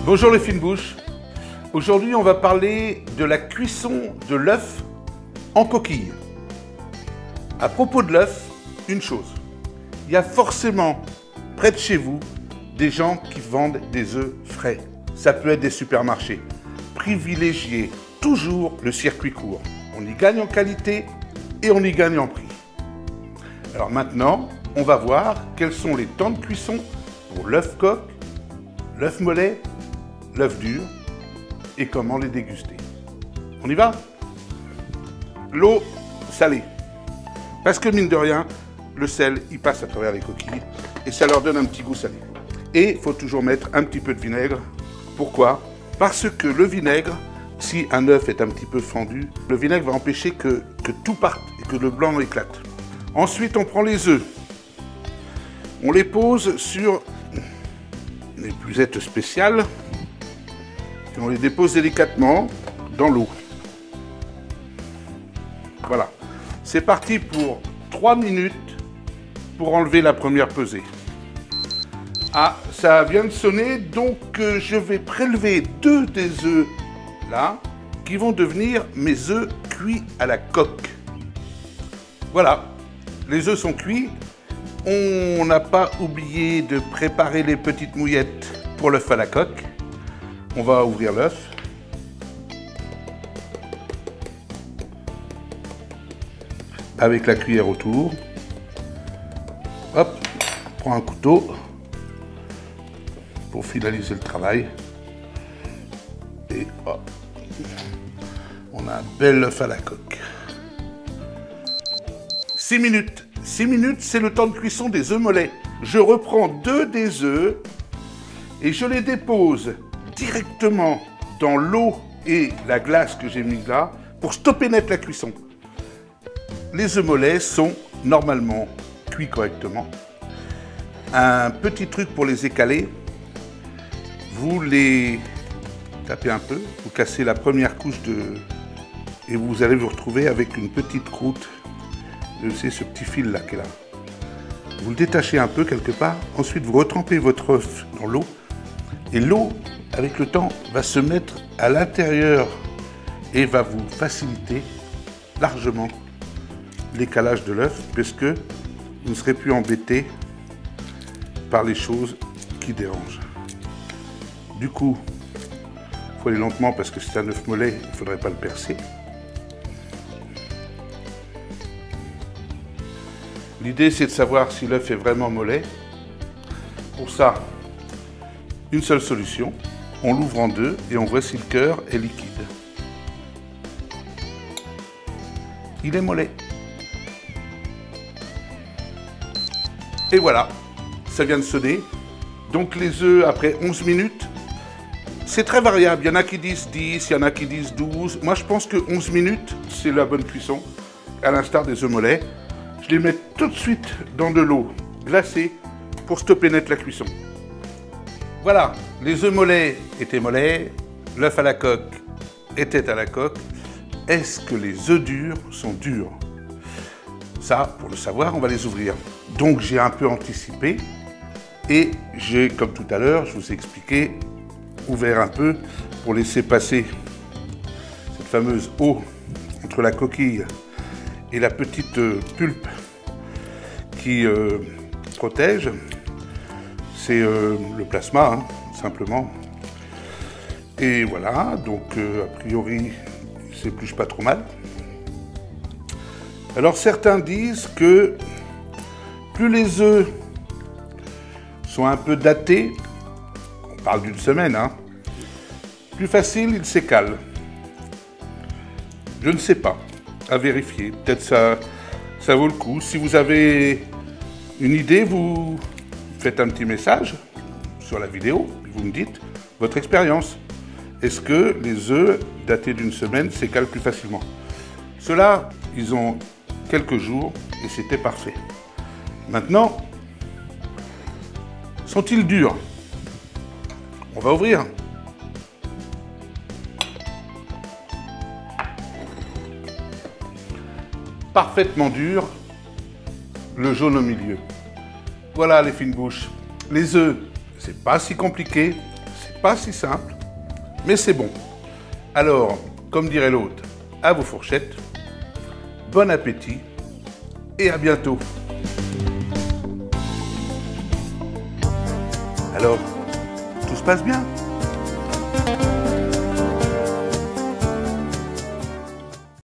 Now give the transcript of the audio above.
Bonjour les fines bouches. Aujourd'hui, on va parler de la cuisson de l'œuf en coquille. À propos de l'œuf, une chose. Il y a forcément près de chez vous des gens qui vendent des œufs frais. Ça peut être des supermarchés. Privilégiez toujours le circuit court. On y gagne en qualité et on y gagne en prix. Alors maintenant, on va voir quels sont les temps de cuisson pour l'œuf coq, l'œuf mollet, l'œuf dur et comment les déguster. On y va? L'eau salée. Parce que mine de rien, le sel, il passe à travers les coquilles et ça leur donne un petit goût salé. Et il faut toujours mettre un petit peu de vinaigre. Pourquoi? Parce que le vinaigre, si un œuf est un petit peu fendu, le vinaigre va empêcher que tout parte et que le blanc éclate. Ensuite, on prend les œufs. On les pose sur une épuisette spéciale. Et on les dépose délicatement dans l'eau. Voilà. C'est parti pour 3 minutes pour enlever la première pesée. Ah, ça vient de sonner, donc je vais prélever 2 des œufs là, qui vont devenir mes œufs cuits à la coque. Voilà, les œufs sont cuits. On n'a pas oublié de préparer les petites mouillettes pour l'œuf à la coque. On va ouvrir l'œuf. Avec la cuillère autour. Hop, on prend un couteau pour finaliser le travail. Et hop, on a un bel œuf à la coque. 6 minutes. 6 minutes, c'est le temps de cuisson des œufs mollets. Je reprends 2 des œufs et je les dépose directement dans l'eau et la glace que j'ai mise là pour stopper net la cuisson. Les œufs mollets sont normalement cuits correctement. Un petit truc pour les écaler, vous les tapez un peu, vous cassez la première couche et vous allez vous retrouver avec une petite croûte. C'est ce petit fil là qui est là. Vous le détachez un peu quelque part, ensuite vous retrempez votre œuf dans l'eau et l'eau, avec le temps, va se mettre à l'intérieur et va vous faciliter largement l'écalage de l'œuf puisque vous ne serez plus embêté par les choses qui dérangent. Du coup, il faut aller lentement parce que c'est un œuf mollet, il ne faudrait pas le percer. L'idée, c'est de savoir si l'œuf est vraiment mollet. Pour ça, une seule solution. On l'ouvre en deux et on voit si le cœur est liquide. Il est mollet. Et voilà, ça vient de sonner. Donc les œufs, après 11 minutes, c'est très variable. Il y en a qui disent 10, il y en a qui disent 12. Moi, je pense que 11 minutes, c'est la bonne cuisson, à l'instar des œufs mollets. Je les mets tout de suite dans de l'eau glacée pour stopper net la cuisson. Voilà, les œufs mollets étaient mollets, l'œuf à la coque était à la coque. Est-ce que les œufs durs sont durs? Ça, pour le savoir, on va les ouvrir. Donc j'ai un peu anticipé et j'ai, comme tout à l'heure, je vous ai expliqué, ouvert un peu pour laisser passer cette fameuse eau entre la coquille et la petite pulpe qui protège. C'est le plasma, hein, simplement. Et voilà, donc a priori, il ne s'épluche pas trop mal. Alors certains disent que plus les œufs sont un peu datés, on parle d'une semaine, hein, plus facile ils s'écalent. Je ne sais pas, à vérifier. Peut-être ça vaut le coup. Si vous avez une idée, vous faites un petit message sur la vidéo, vous me dites votre expérience. Est-ce que les œufs datés d'une semaine s'écalent plus facilement? Ceux-là, ils ont quelques jours et c'était parfait. Maintenant, sont-ils durs? On va ouvrir. Parfaitement dur, le jaune au milieu. Voilà les fines bouches. Les œufs, c'est pas si compliqué, C'est pas si simple, mais c'est bon. Alors, comme dirait l'autre, à vos fourchettes, bon appétit et à bientôt. Alors, tout se passe bien?